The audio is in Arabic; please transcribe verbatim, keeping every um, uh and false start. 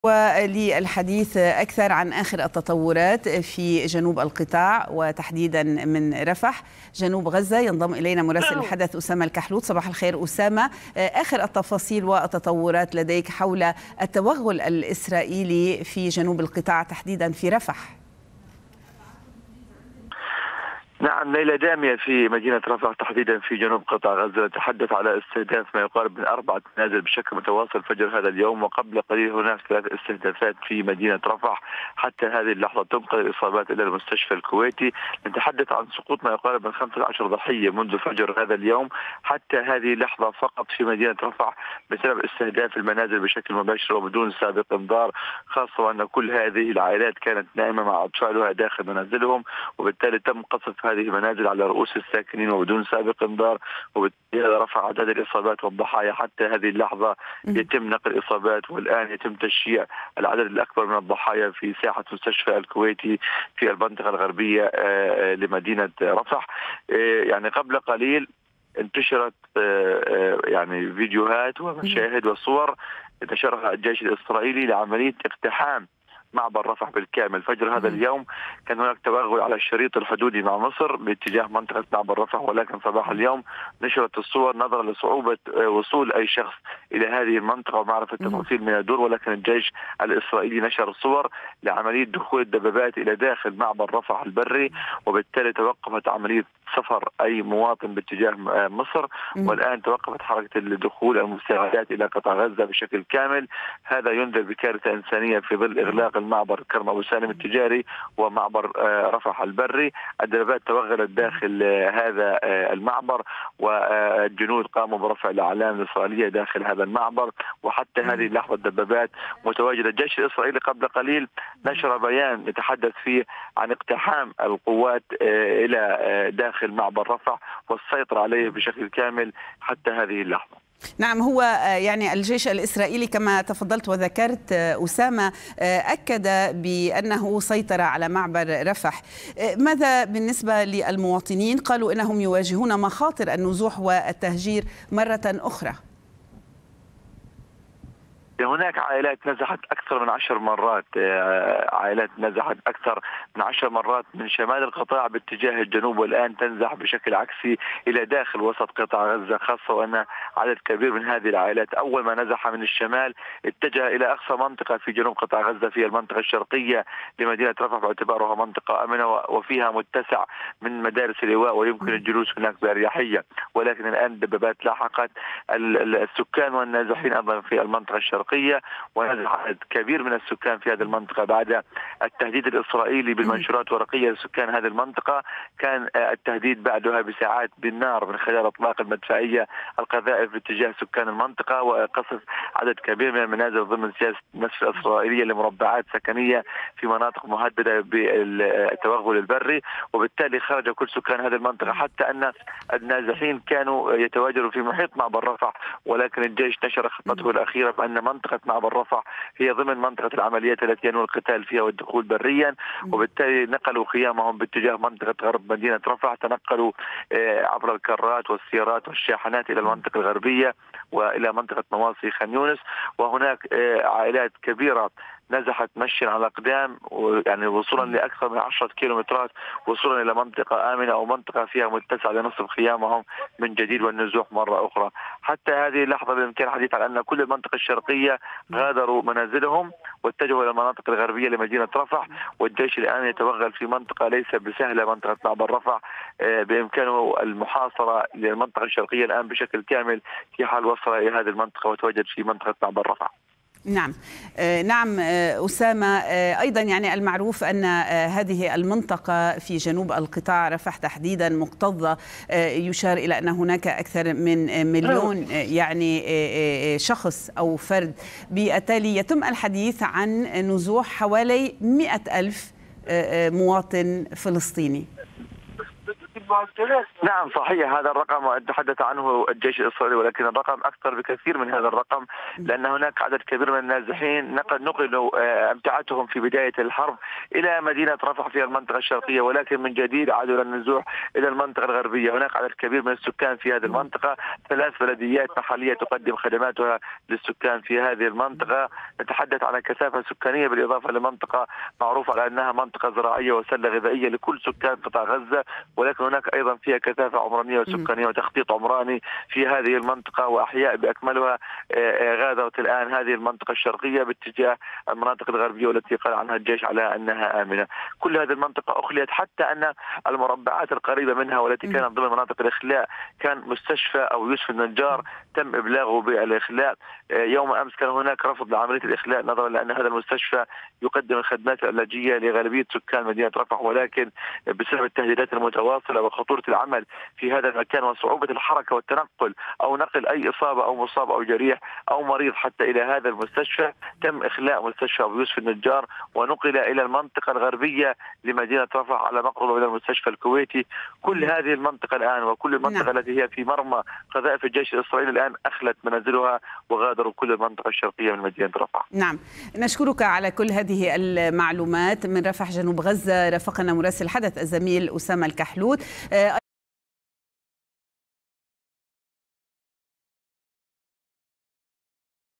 وللحديث أكثر عن آخر التطورات في جنوب القطاع وتحديدا من رفح جنوب غزة ينضم إلينا مراسل الحدث أسامة الكحلوت. صباح الخير أسامة، آخر التفاصيل والتطورات لديك حول التوغل الإسرائيلي في جنوب القطاع تحديدا في رفح. نعم، ليلة دامية في مدينة رفح تحديدا في جنوب قطاع غزة. نتحدث على استهداف ما يقارب من أربعة منازل بشكل متواصل فجر هذا اليوم، وقبل قليل هناك ثلاث استهدافات في مدينة رفح. حتى هذه اللحظة تنقل الإصابات إلى المستشفى الكويتي. نتحدث عن سقوط ما يقارب من خمسة عشر ضحية منذ فجر هذا اليوم حتى هذه اللحظة فقط في مدينة رفح بسبب استهداف المنازل بشكل مباشر وبدون سابق انذار، خاصة وأن كل هذه العائلات كانت نائمة مع أطفالها داخل منازلهم، وبالتالي تم قصف هذه المنازل على رؤوس الساكنين وبدون سابق انذار، وبالتالي رفع عدد الإصابات والضحايا. حتى هذه اللحظة يتم نقل الإصابات، والآن يتم تشييع العدد الأكبر من الضحايا في ساحة مستشفى الكويتي في المنطقة الغربية لمدينة رفح. يعني قبل قليل انتشرت يعني فيديوهات ومشاهد وصور نشرها الجيش الإسرائيلي لعملية اقتحام معبر رفح بالكامل. فجر هذا اليوم كان هناك توغل على الشريط الحدودي مع مصر باتجاه منطقة معبر رفح، ولكن صباح اليوم نشرت الصور نظرا لصعوبة وصول أي شخص إلى هذه المنطقة ومعرفة تفاصيل ما يدور، ولكن الجيش الإسرائيلي نشر صور لعملية دخول الدبابات إلى داخل معبر رفح البري، وبالتالي توقفت عملية سفر أي مواطن باتجاه مصر، والآن توقفت حركة الدخول المساعدات إلى قطاع غزة بشكل كامل. هذا ينذر بكارثة إنسانية في ظل إغلاق المعبر كرم أبو سالم التجاري ومعبر رفح البري. الدبابات توغلت داخل هذا المعبر، والجنود قاموا برفع الأعلام الإسرائيلية داخل هذا المعبر، وحتى هذه اللحظة الدبابات متواجدة. الجيش الإسرائيلي قبل قليل نشر بيان يتحدث فيه عن اقتحام القوات إلى داخل معبر رفح والسيطرة عليه بشكل كامل حتى هذه اللحظة. نعم، هو يعني الجيش الإسرائيلي كما تفضلت وذكرت أسامة أكد بأنه سيطر على معبر رفح. ماذا بالنسبة للمواطنين؟ قالوا أنهم يواجهون مخاطر النزوح والتهجير مرة أخرى. هناك عائلات نزحت أكثر من عشر مرات، عائلات نزحت أكثر من عشر مرات من شمال القطاع باتجاه الجنوب، والآن تنزح بشكل عكسي إلى داخل وسط قطاع غزة، خاصة وأن عدد كبير من هذه العائلات أول ما نزح من الشمال اتجه إلى أقصى منطقة في جنوب قطاع غزة في المنطقة الشرقية لمدينة رفح باعتبارها منطقة آمنة وفيها متسع من مدارس اللواء ويمكن الجلوس هناك بأريحية. ولكن الآن الدبابات لاحقت السكان والنازحين أيضا في المنطقة الشرقية، ونزل عدد كبير من السكان في هذه المنطقة بعد التهديد الإسرائيلي بالمنشورات الورقية لسكان هذه المنطقة. كان التهديد بعدها بساعات بالنار من خلال إطلاق المدفعية القذائف باتجاه سكان المنطقة وقصف عدد كبير من المنازل ضمن سياسة النسف الإسرائيلية لمربعات سكنية في مناطق مهددة بالتوغل البري، وبالتالي خرج كل سكان هذه المنطقة، حتى أن النازحين كانوا يتواجدوا في محيط معبر رفح، ولكن الجيش نشر خطته الأخيرة بأن منطقة معبر رفح هي ضمن منطقة العمليات التي ينوي القتال فيها والدخول بريا، وبالتالي نقلوا خيامهم باتجاه منطقة غرب مدينة رفح. تنقلوا عبر الكرات والسيارات والشاحنات إلى المنطقة الغربية وإلى منطقة مواصي خان يونس، وهناك عائلات كبيرة نزحت مشيا على أقدام يعني وصولا لأكثر من عشرة كيلومترات وصولا إلى منطقة آمنة أو منطقة فيها متسع لنصب خيامهم من جديد والنزوح مرة أخرى. حتى هذه اللحظة بالإمكان الحديث عن أن كل المنطقة الشرقية غادروا منازلهم واتجهوا إلى المناطق الغربية لمدينة رفح، والجيش الآن يتوغل في منطقة ليس بسهلة، منطقة معبر رفح بإمكانه المحاصرة للمنطقة الشرقية الآن بشكل كامل في حال وصل إلى هذه المنطقة وتواجد في منطقة معبر رفح. نعم نعم أسامة، أيضا يعني المعروف أن هذه المنطقة في جنوب القطاع رفح تحديدا مكتظة، يشار إلى أن هناك أكثر من مليون يعني شخص أو فرد، بالتالي يتم الحديث عن نزوح حوالي مئة ألف مواطن فلسطيني. نعم صحيح، هذا الرقم تحدث عنه الجيش الإسرائيلي، ولكن الرقم أكثر بكثير من هذا الرقم، لأن هناك عدد كبير من النازحين نقلوا أمتعتهم في بداية الحرب إلى مدينة رفح في المنطقة الشرقية، ولكن من جديد عادوا إلى النزوح إلى المنطقة الغربية. هناك عدد كبير من السكان في هذه المنطقة، ثلاث بلديات محلية تقدم خدماتها للسكان في هذه المنطقة. نتحدث عن كثافة سكانية بالإضافة لمنطقة معروفة على أنها منطقة زراعية وسلة غذائية لكل سكان قطاع غزة، ولكن هناك أيضا فيها كثافة عمرانية وسكانية وتخطيط عمراني في هذه المنطقة، وأحياء بأكملها غادرت الآن هذه المنطقة الشرقية باتجاه المناطق الغربية والتي قال عنها الجيش على أنها آمنة. كل هذه المنطقة أخليت، حتى أن المربعات القريبة منها والتي كانت ضمن مناطق الإخلاء كان مستشفى أو يوسف النجار تم إبلاغه بالإخلاء. يوم أمس كان هناك رفض لعملية الإخلاء نظرا لأن هذا المستشفى يقدم الخدمات العلاجية لغالبية سكان مدينة رفح، ولكن بسبب التهديدات المتواصلة وخطورة العمل في هذا المكان وصعوبة الحركة والتنقل أو نقل أي إصابة أو مصاب أو جريح أو مريض حتى إلى هذا المستشفى، تم إخلاء مستشفى أبو يوسف النجار ونقل إلى المنطقة الغربية لمدينة رفح على مقربة من المستشفى الكويتي. كل هذه المنطقة الآن وكل المنطقة نعم. التي هي في مرمى قذائف الجيش الإسرائيلي الآن أخلت منازلها وغادروا كل المنطقة الشرقية من مدينة رفح. نعم، نشكرك على كل هذه المعلومات من رفح جنوب غزة. رافقنا مراسل حدث الزميل أسامة الكحلوت.